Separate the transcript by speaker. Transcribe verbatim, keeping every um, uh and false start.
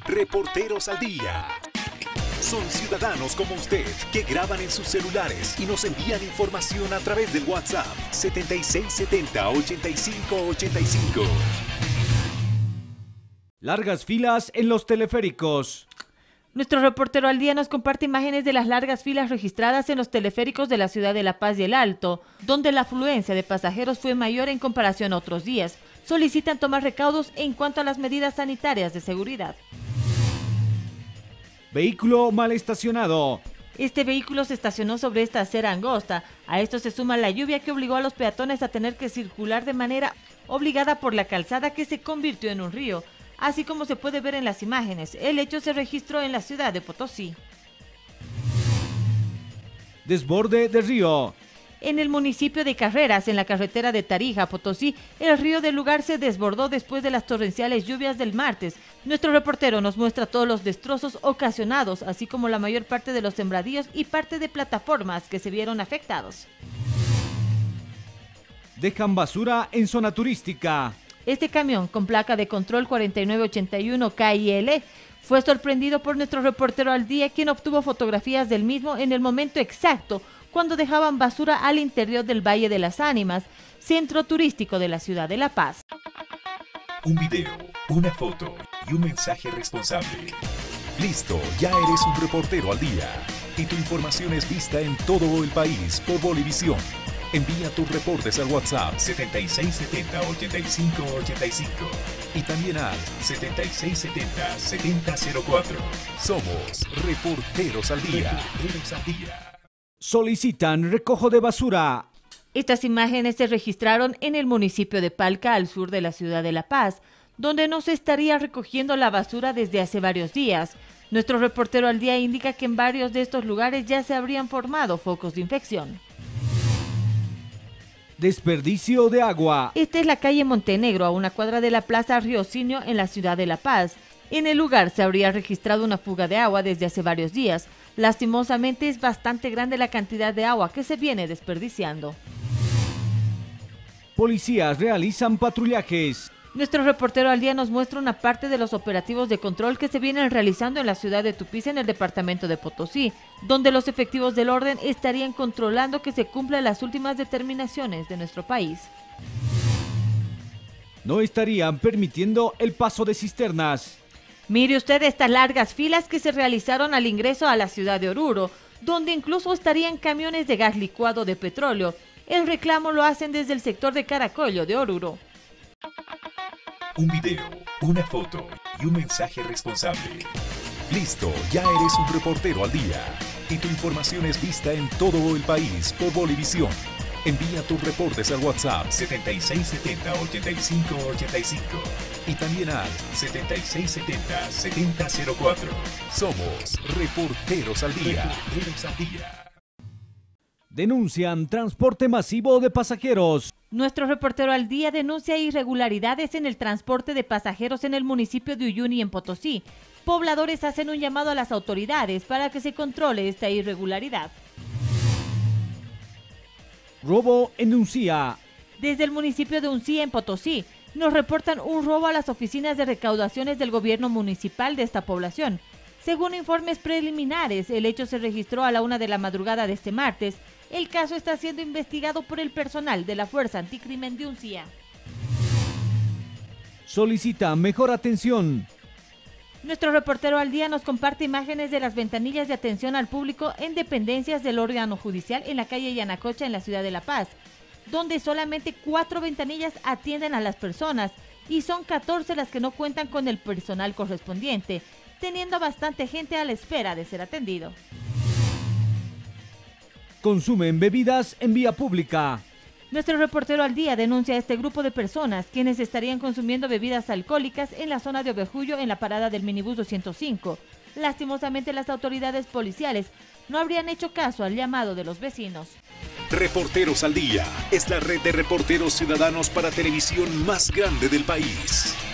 Speaker 1: Reporteros al Día. Son ciudadanos como usted que graban en sus celulares y nos envían información a través del WhatsApp setenta y seis setenta, ochenta y cinco ochenta y cinco.
Speaker 2: Largas filas en los teleféricos.
Speaker 3: Nuestro reportero al día nos comparte imágenes de las largas filas registradas en los teleféricos de la ciudad de La Paz y El Alto, donde la afluencia de pasajeros fue mayor en comparación a otros días. Solicitan tomar recaudos en cuanto a las medidas sanitarias de seguridad.
Speaker 2: Vehículo mal estacionado.
Speaker 3: Este vehículo se estacionó sobre esta acera angosta. A esto se suma la lluvia que obligó a los peatones a tener que circular de manera obligada por la calzada que se convirtió en un río. Así como se puede ver en las imágenes, el hecho se registró en la ciudad de Potosí.
Speaker 2: Desborde de río.
Speaker 3: En el municipio de Carreras, en la carretera de Tarija, Potosí, el río del lugar se desbordó después de las torrenciales lluvias del martes. Nuestro reportero nos muestra todos los destrozos ocasionados, así como la mayor parte de los sembradíos y parte de plataformas que se vieron afectados.
Speaker 2: Dejan basura en zona turística.
Speaker 3: Este camión con placa de control cuarenta y nueve ochenta y uno K I L fue sorprendido por nuestro reportero al día, quien obtuvo fotografías del mismo en el momento exacto cuando dejaban basura al interior del Valle de las Ánimas, centro turístico de la ciudad de La Paz.
Speaker 1: Un video, una foto y un mensaje responsable. Listo, ya eres un reportero al día. Y tu información es vista en todo el país por Bolivisión. Envía tus reportes al WhatsApp setenta y seis setenta, ochenta y cinco ochenta y cinco y también al setenta y seis setenta, setenta cero cuatro. Somos Reporteros al Día. Reporteros al Día.
Speaker 2: Solicitan recojo de basura.
Speaker 3: Estas imágenes se registraron en el municipio de Palca, al sur de la ciudad de La Paz, donde no se estaría recogiendo la basura desde hace varios días. Nuestro reportero al día indica que en varios de estos lugares ya se habrían formado focos de infección.
Speaker 2: Desperdicio de agua.
Speaker 3: Esta es la calle Montenegro, a una cuadra de la plaza Riocinio en la ciudad de La Paz. En el lugar se habría registrado una fuga de agua desde hace varios días. Lastimosamente es bastante grande la cantidad de agua que se viene desperdiciando.
Speaker 2: Policías realizan patrullajes.
Speaker 3: Nuestro reportero al día nos muestra una parte de los operativos de control que se vienen realizando en la ciudad de Tupiza, en el departamento de Potosí, donde los efectivos del orden estarían controlando que se cumplan las últimas determinaciones de nuestro país.
Speaker 2: No estarían permitiendo el paso de cisternas.
Speaker 3: Mire usted estas largas filas que se realizaron al ingreso a la ciudad de Oruro, donde incluso estarían camiones de gas licuado de petróleo. El reclamo lo hacen desde el sector de Caracollo de Oruro.
Speaker 1: Un video, una foto y un mensaje responsable. Listo, ya eres un reportero al día. Y tu información es vista en todo el país por Bolivisión. Envía tus reportes al WhatsApp setenta y seis setenta, ochenta y cinco ochenta y cinco y también al setenta y seis setenta, setenta cero cuatro. Somos Reporteros al Día. Reporteros al Día.
Speaker 2: Denuncian transporte masivo de pasajeros.
Speaker 3: Nuestro reportero al día denuncia irregularidades en el transporte de pasajeros en el municipio de Uyuni, en Potosí. Pobladores hacen un llamado a las autoridades para que se controle esta irregularidad.
Speaker 2: Robo en Uncía.
Speaker 3: Desde el municipio de Uncía, en Potosí, nos reportan un robo a las oficinas de recaudaciones del gobierno municipal de esta población. Según informes preliminares, el hecho se registró a la una de la madrugada de este martes. El caso está siendo investigado por el personal de la Fuerza Anticrimen de Uncía.
Speaker 2: Solicita mejor atención.
Speaker 3: Nuestro reportero al día nos comparte imágenes de las ventanillas de atención al público en dependencias del órgano judicial en la calle Yanacocha, en la ciudad de La Paz, donde solamente cuatro ventanillas atienden a las personas y son catorce las que no cuentan con el personal correspondiente, teniendo bastante gente a la espera de ser atendido.
Speaker 2: Consumen bebidas en vía pública.
Speaker 3: Nuestro reportero al día denuncia a este grupo de personas quienes estarían consumiendo bebidas alcohólicas en la zona de Ovejullo, en la parada del minibús doscientos cinco. Lastimosamente, las autoridades policiales no habrían hecho caso al llamado de los vecinos.
Speaker 1: Reporteros al Día es la red de reporteros ciudadanos para televisión más grande del país.